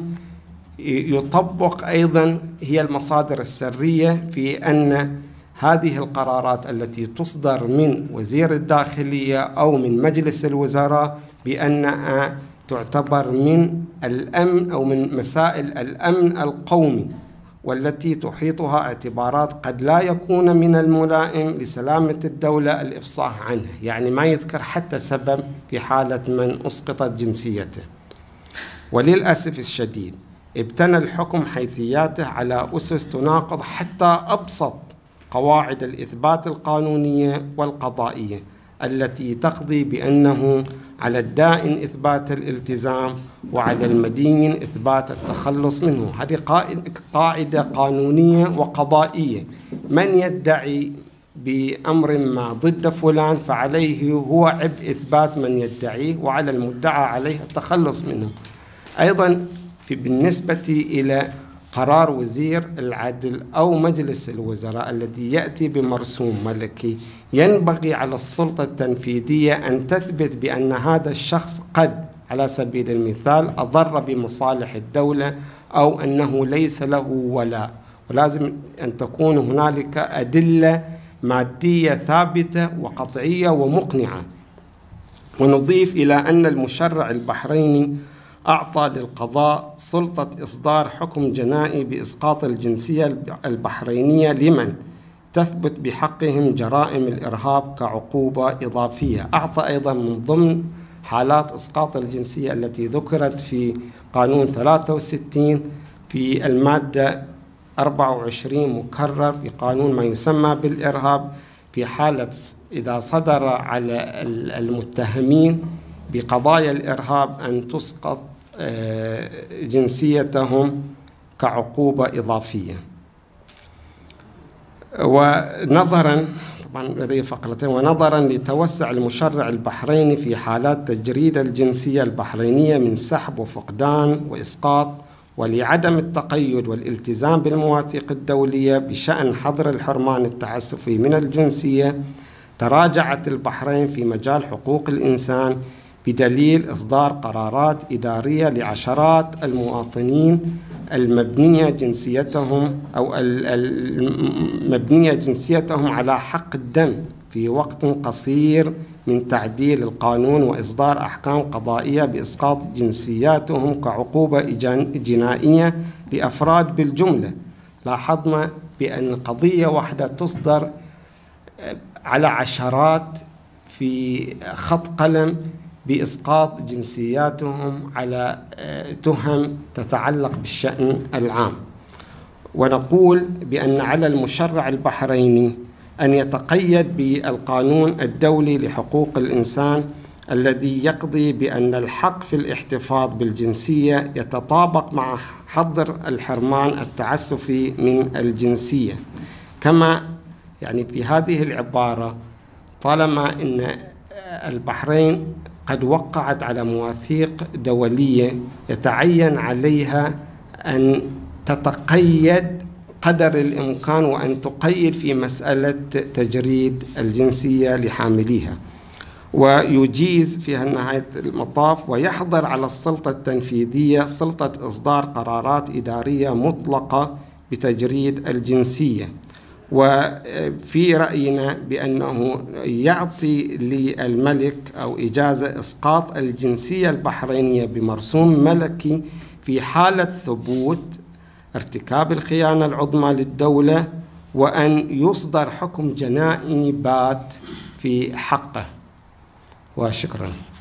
يطبق أيضا هي المصادر السرية في أن هذه القرارات التي تصدر من وزير الداخلية أو من مجلس الوزراء بأنها تعتبر من الأمن أو من مسائل الأمن القومي، والتي تحيطها اعتبارات قد لا يكون من الملائم لسلامة الدولة الإفصاح عنها. يعني ما يذكر حتى سبب في حالة من أسقطت جنسيته. وللأسف الشديد ابتنى الحكم حيثياته على أسس تناقض حتى أبسط قواعد الإثبات القانونية والقضائية، التي تقضي بأنه على الدائن إثبات الالتزام وعلى المدين إثبات التخلص منه. هذه قاعدة قانونية وقضائية. من يدعي بأمر ما ضد فلان فعليه هو عبء إثبات من يدعيه، وعلى المدعى عليه التخلص منه. أيضا بالنسبة إلى قرار وزير العدل أو مجلس الوزراء الذي يأتي بمرسوم ملكي، ينبغي على السلطة التنفيذية أن تثبت بأن هذا الشخص قد على سبيل المثال أضر بمصالح الدولة أو أنه ليس له ولاء، ولازم أن تكون هنالك أدلة مادية ثابتة وقطعية ومقنعة. ونضيف إلى أن المشرع البحريني أعطى للقضاء سلطة إصدار حكم جنائي بإسقاط الجنسية البحرينية لمن تثبت بحقهم جرائم الإرهاب كعقوبة إضافية. أعطى أيضا من ضمن حالات إسقاط الجنسية التي ذكرت في قانون 63 في المادة 24 مكرر في قانون ما يسمى بالإرهاب، في حالة إذا صدر على المتهمين بقضايا الإرهاب أن تسقط جنسيتهم كعقوبة إضافية. ونظرا طبعا لدي فقرتين. ونظرا لتوسع المشرع البحريني في حالات تجريد الجنسية البحرينية من سحب وفقدان وإسقاط، ولعدم التقيد والالتزام بالمواثيق الدولية بشأن حظر الحرمان التعسفي من الجنسية، تراجعت البحرين في مجال حقوق الإنسان بدليل إصدار قرارات إدارية لعشرات المواطنين المبنية جنسيتهم على حق الدم في وقت قصير من تعديل القانون وإصدار أحكام قضائية بإسقاط جنسياتهم كعقوبة جنائية لأفراد بالجملة. لاحظنا بأن قضية واحدة تصدر على عشرات في خط قلم بإسقاط جنسياتهم على تهم تتعلق بالشأن العام. ونقول بأن على المشرع البحريني أن يتقيد بالقانون الدولي لحقوق الإنسان الذي يقضي بأن الحق في الاحتفاظ بالجنسية يتطابق مع حظر الحرمان التعسفي من الجنسية. كما يعني في هذه العبارة طالما أن البحرين قد وقعت على مواثيق دولية يتعين عليها أن تتقيد قدر الإمكان وأن تقيد في مسألة تجريد الجنسية لحامليها، ويجيز في نهاية المطاف ويحظر على السلطة التنفيذية سلطة إصدار قرارات إدارية مطلقة بتجريد الجنسية. وفي رأينا بأنه يعطي للملك أو إجازة إسقاط الجنسية البحرينية بمرسوم ملكي في حالة ثبوت ارتكاب الخيانة العظمى للدولة، وأن يصدر حكم جنائي بات في حقه. وشكرا.